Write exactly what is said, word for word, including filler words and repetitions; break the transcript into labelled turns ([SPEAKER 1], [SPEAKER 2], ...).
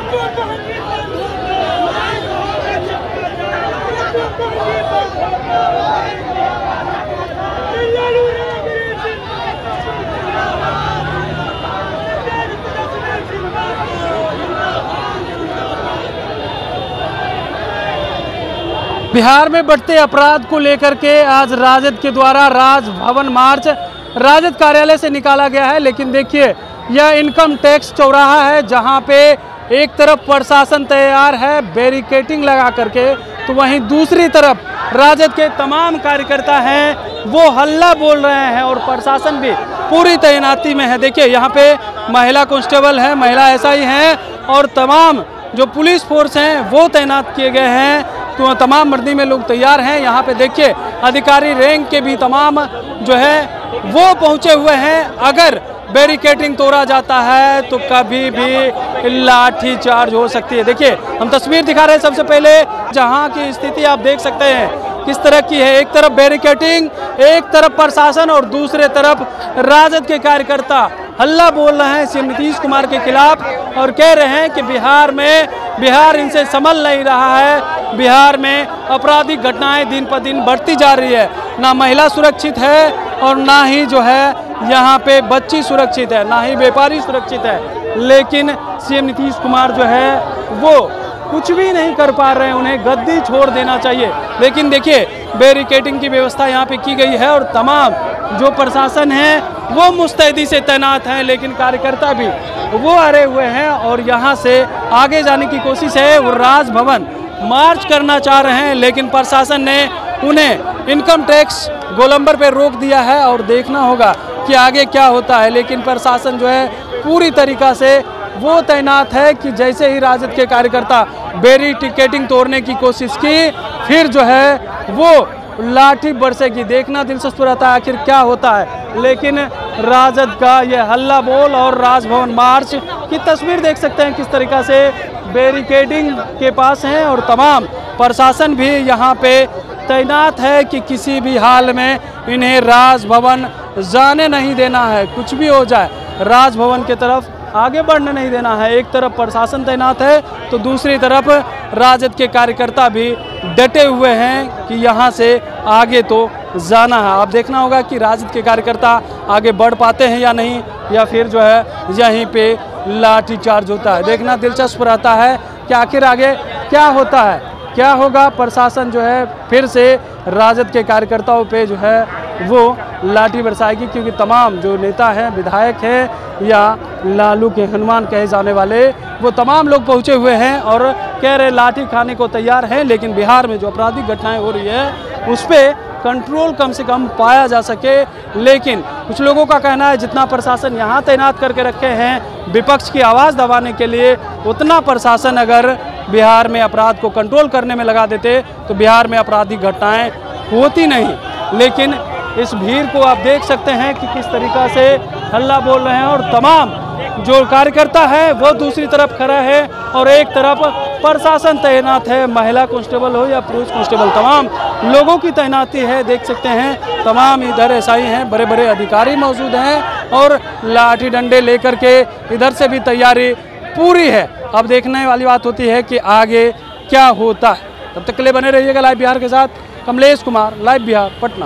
[SPEAKER 1] बिहार में बढ़ते अपराध को लेकर के आज राजद के द्वारा राजभवन मार्च राजद कार्यालय से निकाला गया है। लेकिन देखिए, यह इनकम टैक्स चौराहा है जहां पे एक तरफ प्रशासन तैयार है बैरिकेडिंग लगा करके, तो वहीं दूसरी तरफ राजद के तमाम कार्यकर्ता हैं वो हल्ला बोल रहे हैं और प्रशासन भी पूरी तैनाती में है। देखिए, यहाँ पे महिला कांस्टेबल है, महिला एसआई हैं और तमाम जो पुलिस फोर्स हैं वो तैनात किए गए हैं। तो तमाम वर्दी में लोग तैयार हैं। यहाँ पे देखिए, अधिकारी रैंक के भी तमाम जो है वो पहुँचे हुए हैं। अगर बैरिकेडिंग तोड़ा जाता है तो कभी भी लाठी चार्ज हो सकती है। देखिए, हम तस्वीर दिखा रहे हैं सबसे पहले, जहाँ की स्थिति आप देख सकते हैं किस तरह की है। एक तरफ बैरिकेडिंग, एक तरफ प्रशासन और दूसरे तरफ राजद के कार्यकर्ता हल्ला बोल रहे हैं सीएम नीतीश कुमार के खिलाफ और कह रहे हैं कि बिहार में बिहार इनसे संभल नहीं रहा है। बिहार में आपराधिक घटनाएं दिन पर दिन बढ़ती जा रही है। ना महिला सुरक्षित है और ना ही जो है यहाँ पे बच्ची सुरक्षित है, ना ही व्यापारी सुरक्षित है। लेकिन सीएम नीतीश कुमार जो है वो कुछ भी नहीं कर पा रहे हैं, उन्हें गद्दी छोड़ देना चाहिए। लेकिन देखिए, बैरिकेडिंग की व्यवस्था यहाँ पे की गई है और तमाम जो प्रशासन है वो मुस्तैदी से तैनात हैं, लेकिन कार्यकर्ता भी वो अरे हुए हैं और यहाँ से आगे जाने की कोशिश है। वो राजभवन मार्च करना चाह रहे हैं, लेकिन प्रशासन ने उन्हें इनकम टैक्स गोलंबर पे रोक दिया है और देखना होगा कि आगे क्या होता है। लेकिन प्रशासन जो है पूरी तरीक़ा से वो तैनात है कि जैसे ही राजद के कार्यकर्ता बैरिकेडिंग तोड़ने की कोशिश की, फिर जो है वो लाठी बरसेगी। देखना दिलचस्प रहता है आखिर क्या होता है। लेकिन राजद का ये हल्ला बोल और राजभवन मार्च की तस्वीर देख सकते हैं किस तरीक़ा से बैरिकेडिंग के पास हैं और तमाम प्रशासन भी यहाँ पे तैनात है कि किसी भी हाल में इन्हें राजभवन जाने नहीं देना है। कुछ भी हो जाए, राजभवन के तरफ आगे बढ़ने नहीं देना है। एक तरफ प्रशासन तैनात है तो दूसरी तरफ राजद के कार्यकर्ता भी डटे हुए हैं कि यहाँ से आगे तो जाना है। अब देखना होगा कि राजद के कार्यकर्ता आगे बढ़ पाते हैं या नहीं, या फिर जो है यहीं पे लाठी चार्ज होता है। देखना दिलचस्प रहता है कि आखिर आगे क्या होता है, क्या होगा। प्रशासन जो है फिर से राजद के कार्यकर्ताओं पे जो है वो लाठी बरसाएगी, क्योंकि तमाम जो नेता हैं, विधायक हैं या लालू के हनुमान कहे जाने वाले, वो तमाम लोग पहुंचे हुए हैं और कह रहे लाठी खाने को तैयार हैं। लेकिन बिहार में जो आपराधिक घटनाएं हो रही है उस पर कंट्रोल कम से कम पाया जा सके। लेकिन कुछ लोगों का कहना है जितना प्रशासन यहाँ तैनात करके रखे हैं विपक्ष की आवाज़ दबाने के लिए, उतना प्रशासन अगर बिहार में अपराध को कंट्रोल करने में लगा देते तो बिहार में आपराधिक घटनाएं होती नहीं। लेकिन इस भीड़ को आप देख सकते हैं कि किस तरीक़ा से हल्ला बोल रहे हैं और तमाम जो कार्यकर्ता है वो दूसरी तरफ खड़ा है और एक तरफ प्रशासन तैनात है। महिला कांस्टेबल हो या पुरुष कांस्टेबल, तमाम लोगों की तैनाती है। देख सकते हैं तमाम इधर एसआई हैं, बड़े बड़े अधिकारी मौजूद हैं और लाठी डंडे लेकर के इधर से भी तैयारी पूरी है। अब देखने वाली बात होती है कि आगे क्या होता है। तब तक के लिए बने रहिएगा लाइव बिहार के साथ। कमलेश कुमार, लाइव बिहार, पटना।